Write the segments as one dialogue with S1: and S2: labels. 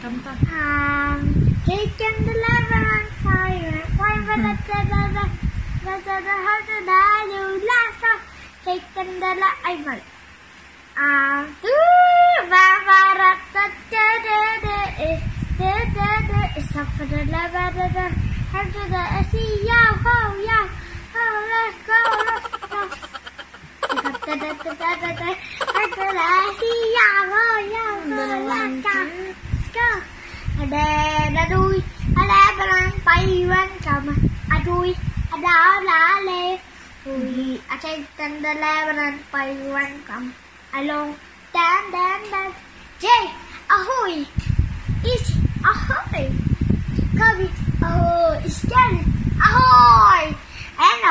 S1: Kanta.
S2: Chicken delivery fire. One minute the how to die you last of chicken delivery. Ay mal. It's up for the level. How to the see yow ho yow. Oh, let's go. Let's go. Ada đuôi, ada bên bay quanh cầm, đuôi, đá lá lê, đuôi, trên chân đá lê bên bay quanh cầm, lông, đan, Jay, ahoy, is ahoy, Cubby, ahoy, is Jen, ahoy, and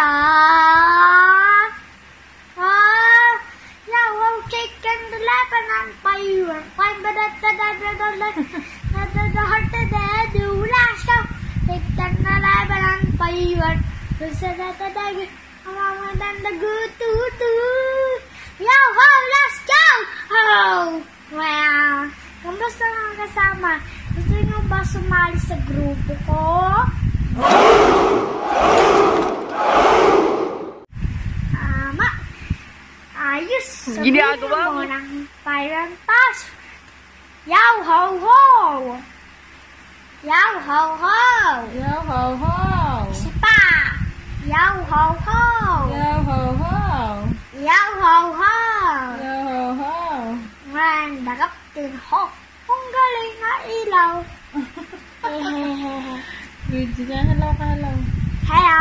S2: chicken the Lebanon bay quanh bên the heart of the do last out. Take the Lebanon by you. Who said that the day? And then the good to. Yo ho, let's go! Oh, wow. Kamusta mga kasama? Gusto nyo ba sumali sa grupo ko? Ayos. Sabihin mo ng Pyron Pass. Yow ho ho! Yow ho ho!
S1: Yow ho ho!
S2: Isa pa! Yow ho ho!
S1: Yow ho ho!
S2: Yow ho ho!
S1: Yow ho ho!
S2: Man, dagap din ho! Kung galing nga ilaw!
S1: Luigi ka, hello.
S2: Hello!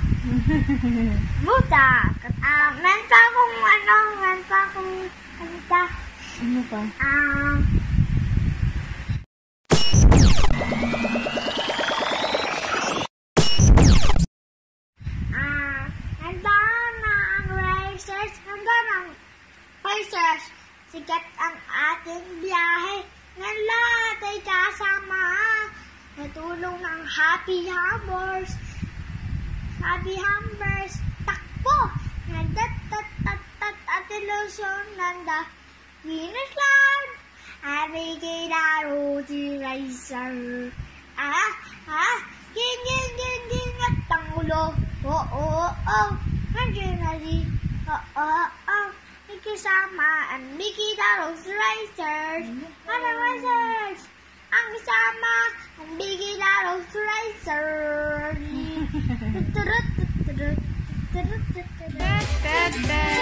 S2: Buta! Meron pa akong kanta.
S1: Ano pa?
S2: Nandun na ang racers, nandun ang racers. Sikat ang ating biyahe, ng lahat ay kasama. Natulong ng Happy Hammers. Happy Hammers, takbo! Nandat-tat-tat-tat at ilusyon nanda. Finish line! Abigay Rosie Racer. Ging at tangulo. Oh. Nandiyan na di. Oh. May kasama ang Bigay Rosie Racers. Ano Racers? Ang kasama ang Bigay Rosie Racers.